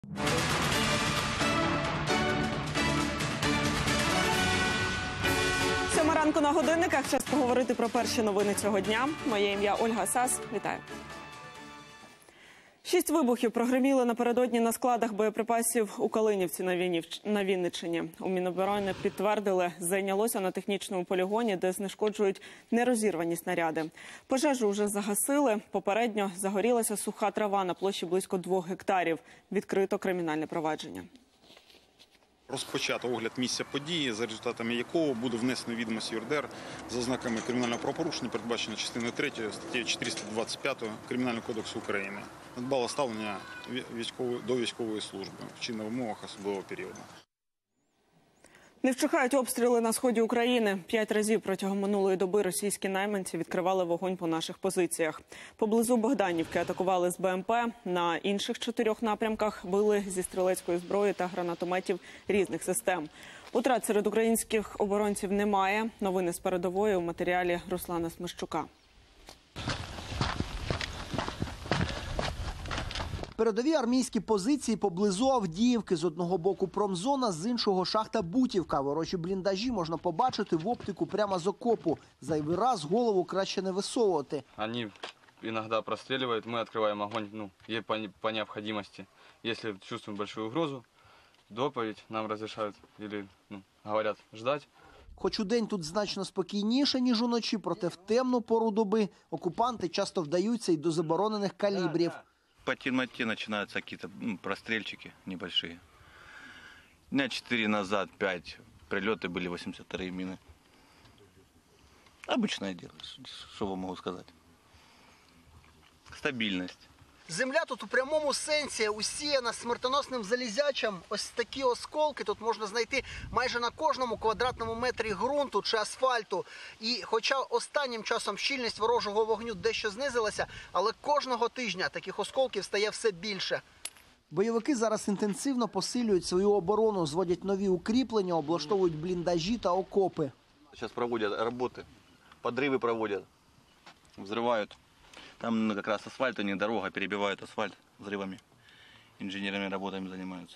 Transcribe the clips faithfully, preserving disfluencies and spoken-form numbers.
Сьома ранку на годинниках. Час поговорити про перші новини цього дня. Моє ім'я Ольга Сас. Вітаю. Шість вибухів прогреміли напередодні на складах боєприпасів у Калинівці на Вінниччині. У Міноборони підтвердили, зайнялося на технічному полігоні, де знешкоджують нерозірвані снаряди. Пожежу вже загасили. Попередньо загорілася суха трава на площі близько двох гектарів. Відкрито кримінальне провадження. Розпочато огляд місця події, за результатами якого буде внесено відомості ЄРДР за ознаками кримінального правопорушення, передбачено частиною третьою статтею чотириста двадцять п'ять Кримінального кодексу України. Надбало ставлення до військової служби в чинних умовах особливого періоду. Не вщухають обстріли на сході України. П'ять разів протягом минулої доби російські найманці відкривали вогонь по наших позиціях. Поблизу Богданівки атакували з БМП. На інших чотирьох напрямках били зі стрілецької зброї та гранатометів різних систем. Утрат серед українських оборонців немає. Новини з передової у матеріалі Руслана Смещука. Передові армійські позиції поблизу Авдіївки. З одного боку промзона, з іншого шахта Бутівка. Ворожі бліндажі можна побачити в оптику прямо з окопу. Зайвий раз голову краще не висовувати. Вони іноді прострілюють, ми відкриваємо огонь, ну, є по, по необхідності. Якщо чувствуємо велику угрозу, доповідь нам розрішають, або ну, говорять ждати. Хоч удень тут значно спокійніше, ніж уночі, проте в темну пору доби окупанти часто вдаються й до заборонених калібрів. По темноте начинаются какие-то ну, прострельчики небольшие. Дня четыре назад, пять прилеты были, восемьдесят вторые мины. Обычное дело, что вам могу сказать. Стабильность. Земля тут у прямому сенсі усіяна смертоносним залізячем. Ось такі осколки тут можна знайти майже на кожному квадратному метрі ґрунту чи асфальту. І хоча останнім часом щільність ворожого вогню дещо знизилася, але кожного тижня таких осколків стає все більше. Бойовики зараз інтенсивно посилюють свою оборону, зводять нові укріплення, облаштовують бліндажі та окопи. Зараз проводять роботи, підриви проводять, взривають. Там как раз асфальт, а не дорога, перебивают асфальт взрывами. Инженерными работами занимаются.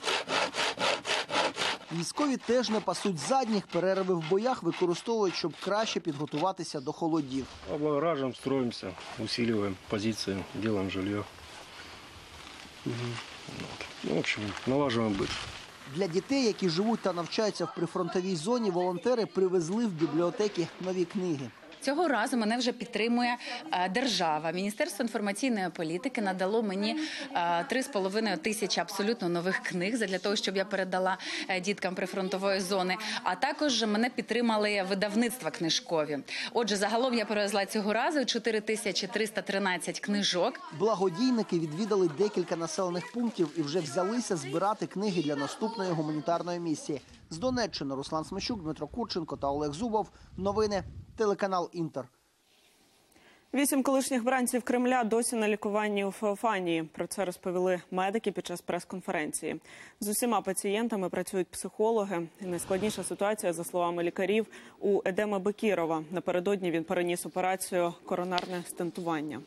Військові теж не пасуть задніх, перерви в боях використовують, щоб краще підготуватися до холодів. Облагораживаем, строимся, усиливаем позиции, делаем жилье. Угу. Ну, в общем, налаживаем быт. Для дітей, які живуть та навчаються в прифронтовій зоні, волонтери привезли в бібліотеки нові книги. Цього разу мене вже підтримує держава. Міністерство інформаційної політики надало мені три з половиною тисячі абсолютно нових книг для того, щоб я передала діткам прифронтової зони. А також мене підтримали видавництва книжкові. Отже, загалом я перевезла цього разу чотири тисячі триста тринадцять книжок. Благодійники відвідали декілька населених пунктів і вже взялися збирати книги для наступної гуманітарної місії. З Донеччини Руслан Смещук, Дмитро Курченко та Олег Зубов. Новини. Телеканал «Інтер». Вісім колишніх бранців Кремля досі на лікуванні у Феофанії. Про це розповіли медики під час прес-конференції. З усіма пацієнтами працюють психологи. Найскладніша ситуація, за словами лікарів, у Едема Бекірова. Напередодні він переніс операцію коронарне стентування.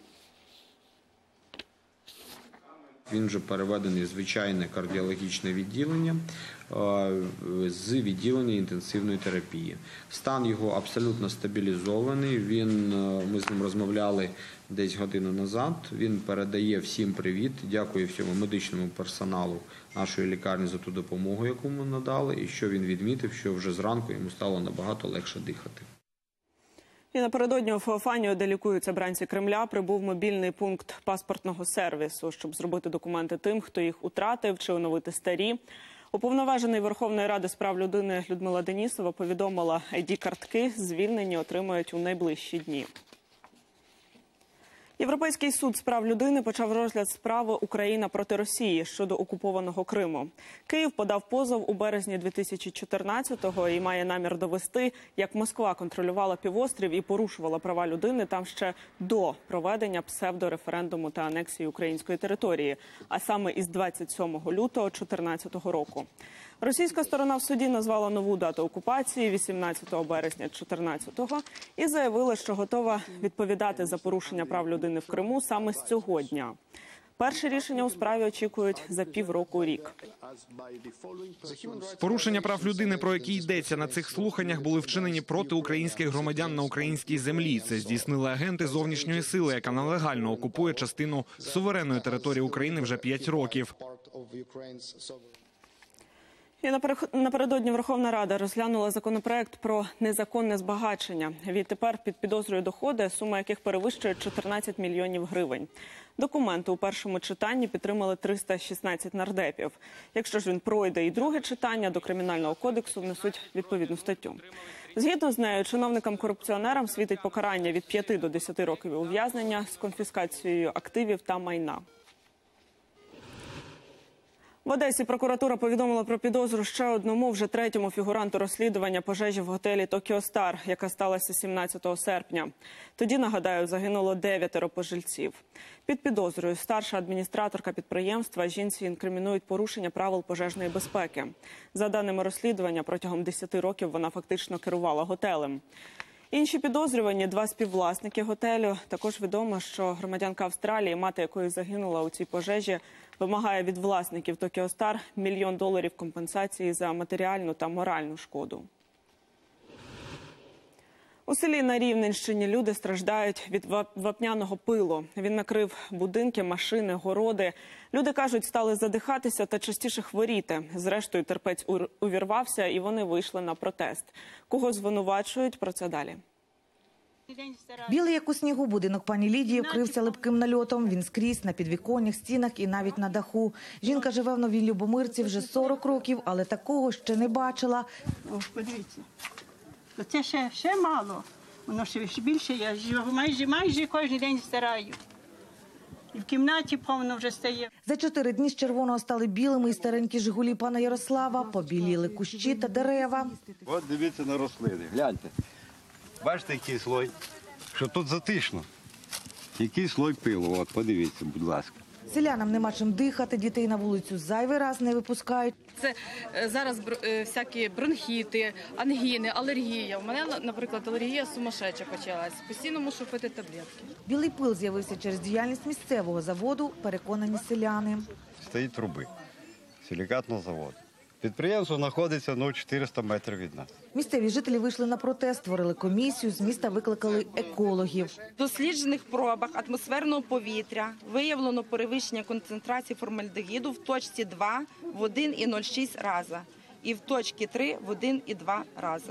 Він вже переведений в звичайне кардіологічне відділення з відділення інтенсивної терапії. Стан його абсолютно стабілізований. Він, ми з ним розмовляли десь годину назад. Він передає всім привіт, дякує всьому медичному персоналу нашої лікарні за ту допомогу, яку ми надали, і що він відмітив, що вже зранку йому стало набагато легше дихати. І напередодні у Феофанію, де лікуються бранці Кремля, прибув мобільний пункт паспортного сервісу, щоб зробити документи тим, хто їх утратив, чи оновити старі. Уповноважений Верховної Ради з прав людини Людмила Денісова повідомила, ай ді-картки звільнені отримають у найближчі дні. Європейський суд з прав людини почав розгляд справи «Україна проти Росії» щодо окупованого Криму. Київ подав позов у березні дві тисячі чотирнадцятого і має намір довести, як Москва контролювала півострів і порушувала права людини там ще до проведення псевдореферендуму та анексії української території, а саме із двадцять сьомого лютого дві тисячі чотирнадцятого року. Російська сторона в суді назвала нову дату окупації – вісімнадцятого березня дві тисячі чотирнадцятого і заявила, що готова відповідати за порушення прав людини в Криму саме з цього дня. Перше рішення у справі очікують за півроку-рік. Порушення прав людини, про які йдеться на цих слуханнях, були вчинені проти українських громадян на українській землі. Це здійснили агенти зовнішньої сили, яка нелегально окупує частину суверенної території України вже п'ять років. І напередодні Верховна Рада розглянула законопроект про незаконне збагачення. Відтепер під підозрою доходи, сума яких перевищує чотирнадцять мільйонів гривень. Документи у першому читанні підтримали триста шістнадцять нардепів. Якщо ж він пройде і друге читання, до Кримінального кодексу внесуть відповідну статтю. Згідно з нею, чиновникам-корупціонерам світить покарання від п'яти до десяти років ув'язнення з конфіскацією активів та майна. В Одесі прокуратура повідомила про підозру ще одному, вже третьому фігуранту розслідування пожежі в готелі «Токіо Стар», яка сталася сімнадцятого серпня. Тоді, нагадаю, загинуло дев'ятеро пожильців. Під підозрою старша адміністраторка підприємства, жінці інкримінують порушення правил пожежної безпеки. За даними розслідування, протягом десяти років вона фактично керувала готелем. Інші підозрювані – два співвласники готелю. Також відомо, що громадянка Австралії, мати якої загинула у цій пожежі, вимагає від власників «Токіо Стар» мільйон доларів компенсації за матеріальну та моральну шкоду. У селі на Рівненщині люди страждають від вапняного пилу. Він накрив будинки, машини, городи. Люди, кажуть, стали задихатися та частіше хворіти. Зрештою, терпець увірвався і вони вийшли на протест. Кого звинувачують? Про це далі. Білий, як у снігу, будинок пані Лідії вкрився липким нальотом. Він скрізь, на підвіконнях, стінах і навіть на даху. Жінка живе в Новій Любомирці вже сорок років, але такого ще не бачила. О, подивіться. Це ще, ще мало. Воно ще більше. Я майже, майже кожен день стираю. І в кімнаті повно вже стає. За чотири дні з червоного стали білими і старенькі «Жигулі» пана Ярослава, побіліли кущі та дерева. От дивіться на рослини, гляньте. Бачите, який слой? Що тут затишно. Який слой пилу, от подивіться, будь ласка. Селянам нема чим дихати, дітей на вулицю зайвий раз не випускають. Це зараз всякі бронхіти, ангіни, алергія. У мене, наприклад, алергія сумасшедша почалась. Постійно мушу пити таблетки. Білий пил з'явився через діяльність місцевого заводу, переконані селяни. Стоїть труби силікатного заводу. Підприємство знаходиться ну, чотириста метрів від нас. Місцеві жителі вийшли на протест, створили комісію, з міста викликали екологів. В досліджених пробах атмосферного повітря виявлено перевищення концентрації формальдегіду в точці два в один цілих нуль шість рази і в точці три в один цілих два рази.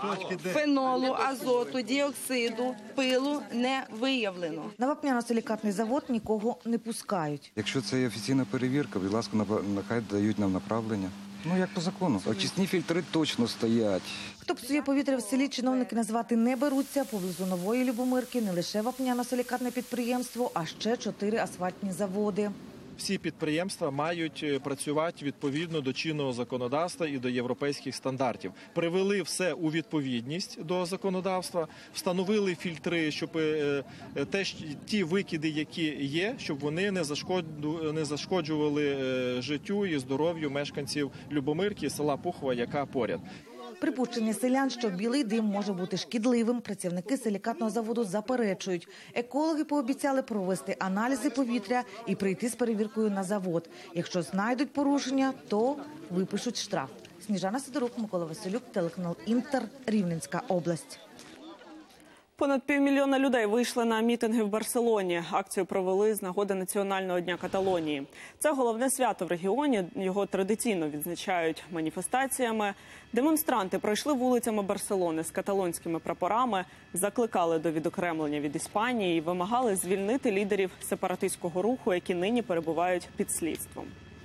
Фенолу, азоту, діоксиду, пилу не виявлено. На вапняно-силікатний завод нікого не пускають. Якщо це є офіційна перевірка, будь ласка, нехай дають нам направлення. Ну, як по закону. Очисні фільтри точно стоять. Хто псує повітря в селі, чиновники назвати не беруться. Поблизу Нової Любомирки не лише вапняно-силікатне підприємство, а ще чотири асфальтні заводи. Всі підприємства мають працювати відповідно до чинного законодавства і до європейських стандартів. Привели все у відповідність до законодавства, встановили фільтри, щоб теж ті викиди, які є, щоб вони не зашкоджували життю і здоров'ю мешканців Любомирки, села Пухова, яка поряд. Припущення селян, що білий дим може бути шкідливим, працівники силікатного заводу заперечують. Екологи пообіцяли провести аналізи повітря і прийти з перевіркою на завод. Якщо знайдуть порушення, то випишуть штраф. Сніжана Сидорук, Микола Василюк, телеканал «Інтер», Рівненська область. Понад півмільйона людей вийшли на мітинги в Барселоні. Акцію провели з нагоди Національного дня Каталонії. Це головне свято в регіоні. Його традиційно відзначають маніфестаціями. Демонстранти пройшли вулицями Барселони з каталонськими прапорами, закликали до відокремлення від Іспанії і вимагали звільнити лідерів сепаратистського руху, які нині перебувають під слідством.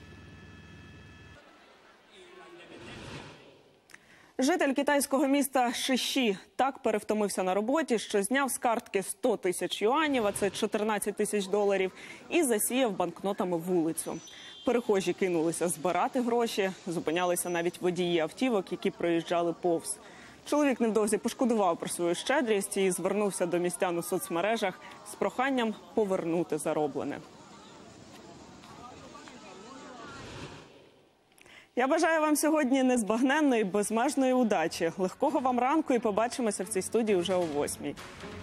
Житель китайського міста Шиші так перевтомився на роботі, що зняв з картки сто тисяч юанів, а це чотирнадцять тисяч доларів, і засіяв банкнотами вулицю. Перехожі кинулися збирати гроші, зупинялися навіть водії автівок, які проїжджали повз. Чоловік невдовзі пошкодував про свою щедрість і звернувся до містян у соцмережах з проханням повернути зароблене. Я бажаю вам сьогодні незбагненної, безмежної удачі. Легкого вам ранку і побачимося в цій студії вже о восьмій.